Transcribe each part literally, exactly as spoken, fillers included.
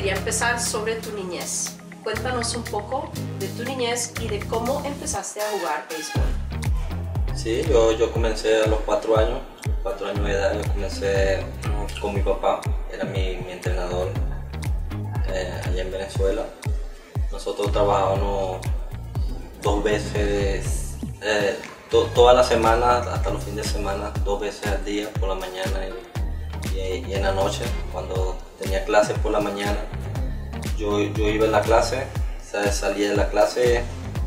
quería empezar sobre tu niñez. Cuéntanos un poco de tu niñez y de cómo empezaste a jugar béisbol. Sí, yo, yo comencé a los cuatro años, cuatro años de edad, yo comencé con mi papá, era mi, mi entrenador eh, allá en Venezuela. Nosotros trabajábamos dos veces, eh, to, todas las semanas, hasta los fines de semana, dos veces al día, por la mañana y, y, y en la noche. Cuando tenía clases por la mañana, yo, yo iba en la clase, salía de la clase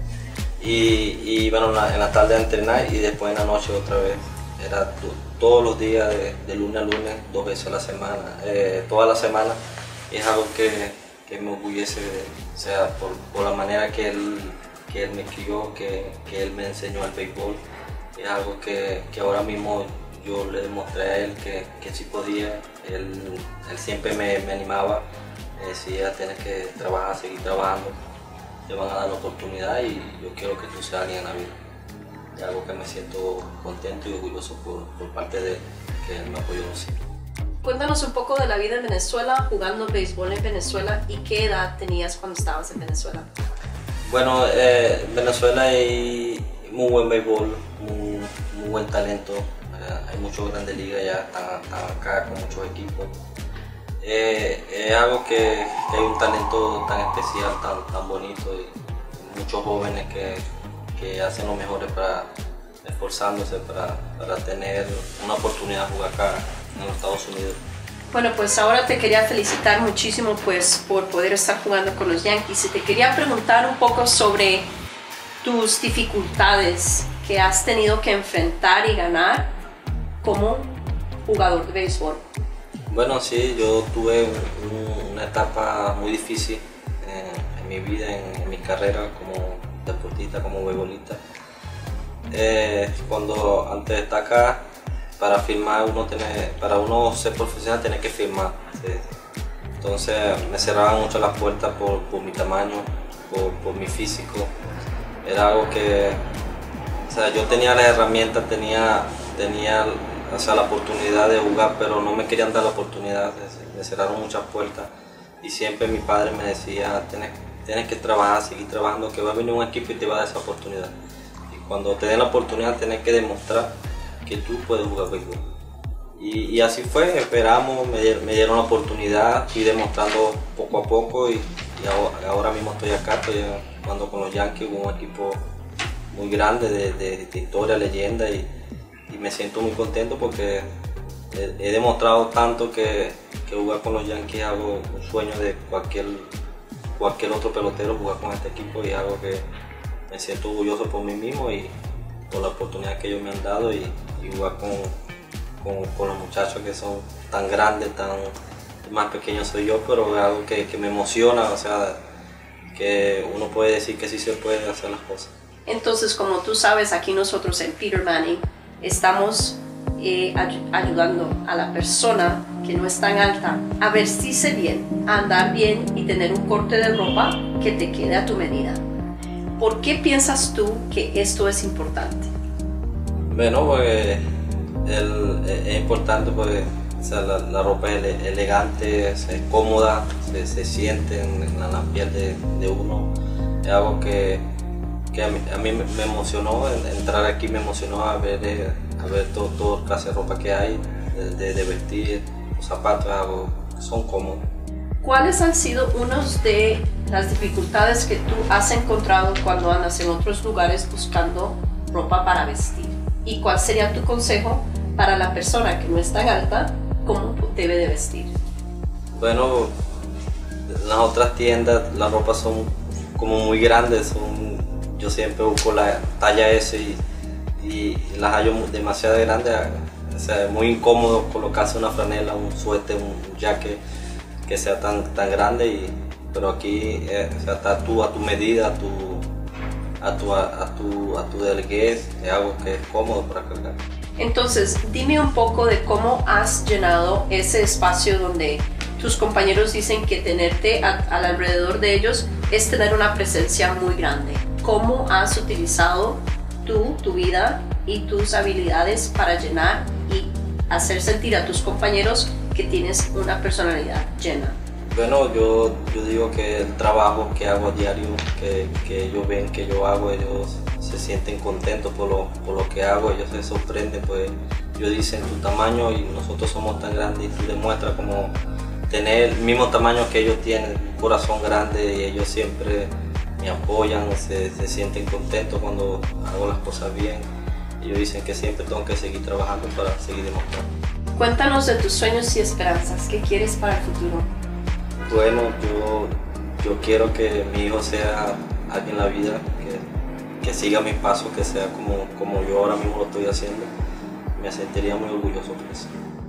y, y iba en la, en la tarde a entrenar y después en la noche otra vez. Era to, todos los días, de, de lunes a lunes, dos veces a la semana, eh, toda la semana. Y es algo que, que me orgullece, o sea, por, por la manera que él, que él me crió, que, que él me enseñó el béisbol. Es algo que, que ahora mismo yo le demostré a él que, que sí podía. Él, él siempre me, me animaba, me decía, tienes que trabajar, seguir trabajando, te van a dar la oportunidad y yo quiero que tú seas alguien en la vida. Es algo que me siento contento y orgulloso por, por parte de él, que él me apoyó siempre. Cuéntanos un poco de la vida en Venezuela, jugando béisbol en Venezuela, y qué edad tenías cuando estabas en Venezuela. Bueno, eh, en Venezuela hay muy buen béisbol, muy, muy buen talento. Eh, hay muchos grandes ligas ya, están, están acá con muchos equipos. Eh, es algo que, que hay un talento tan especial, tan, tan bonito, y muchos jóvenes que, que hacen lo mejor para esforzándose para, para tener una oportunidad de jugar acá en los Estados Unidos. Bueno, pues ahora te quería felicitar muchísimo pues, por poder estar jugando con los Yankees, y te quería preguntar un poco sobre tus dificultades que has tenido que enfrentar y ganar como jugador de béisbol. Bueno, sí, yo tuve un, una etapa muy difícil en, en mi vida, en, en mi carrera como deportista, como beisbolista. Eh, cuando antes de estar acá, para firmar uno tiene, para uno ser profesional tiene que firmar. Sí. Entonces me cerraban mucho las puertas por, por mi tamaño, por, por mi físico. Era algo que, o sea, yo tenía las herramientas, tenía, tenía o sea, la oportunidad de jugar, pero no me querían dar la oportunidad, me cerraron muchas puertas. Y siempre mi padre me decía, tienes, tienes que trabajar, seguir trabajando, que va a venir un equipo y te va a dar esa oportunidad. Y cuando te den la oportunidad tienes que demostrar que tú puedes jugar béisbol. Y, y así fue, esperamos, me, me dieron la oportunidad, fui demostrando poco a poco y, y ahora, ahora mismo estoy acá, estoy jugando con los Yankees, un equipo muy grande de, de, de historia, leyenda, y, y me siento muy contento porque he, he demostrado tanto que, que jugar con los Yankees es algo, un sueño de cualquier, cualquier otro pelotero, jugar con este equipo, y es algo que me siento orgulloso por mí mismo y por la oportunidad que ellos me han dado, y, y jugar con, con, con los muchachos que son tan grandes, tan más pequeños soy yo, pero es algo que, que me emociona, o sea, que uno puede decir que sí se puede hacer las cosas. Entonces, como tú sabes, aquí nosotros en Peter Manning estamos eh, ay ayudando a la persona que no es tan alta a vestirse bien, a andar bien y tener un corte de ropa que te quede a tu medida. ¿Por qué piensas tú que esto es importante? Bueno, pues el, es importante porque, o sea, la, la ropa es ele, elegante, es cómoda, se, se siente en, en la piel de, de uno. Es algo que, que a mí, a mí me emocionó, entrar aquí me emocionó a ver, a ver todo, todo clase de ropa que hay, de, de, de vestir, los zapatos, algo que son cómodos. ¿Cuáles han sido unas de las dificultades que tú has encontrado cuando andas en otros lugares buscando ropa para vestir? ¿Y cuál sería tu consejo para la persona que no es tan alta, cómo debe de vestir? Bueno, en las otras tiendas las ropas son como muy grandes, son, yo siempre busco la talla S y, y las hallo demasiado grandes, o sea, es muy incómodo colocarse una franela, un suéter, un jacket que sea tan, tan grande, y, pero aquí eh, o sea, está tú a tu medida, a tu, a tu, a, a tu, a tu delguez, es algo que es cómodo para cargar. Entonces, dime un poco de cómo has llenado ese espacio donde tus compañeros dicen que tenerte a, al alrededor de ellos es tener una presencia muy grande. ¿Cómo has utilizado tú, tu vida y tus habilidades para llenar y hacer sentir a tus compañeros que tienes una personalidad llena? Bueno, yo, yo digo que el trabajo que hago a diario, que, que ellos ven que yo hago, ellos se sienten contentos por lo, por lo que hago, ellos se sorprenden, pues ellos dicen tu tamaño y nosotros somos tan grandes y tú demuestras como tener el mismo tamaño que ellos tienen, un corazón grande y ellos siempre me apoyan, se, se sienten contentos cuando hago las cosas bien. Ellos dicen que siempre tengo que seguir trabajando para seguir demostrando. Cuéntanos de tus sueños y esperanzas, ¿qué quieres para el futuro? Bueno, yo, yo quiero que mi hijo sea alguien en la vida, que, que siga mis pasos, que sea como, como yo ahora mismo lo estoy haciendo. Me sentiría muy orgulloso por eso.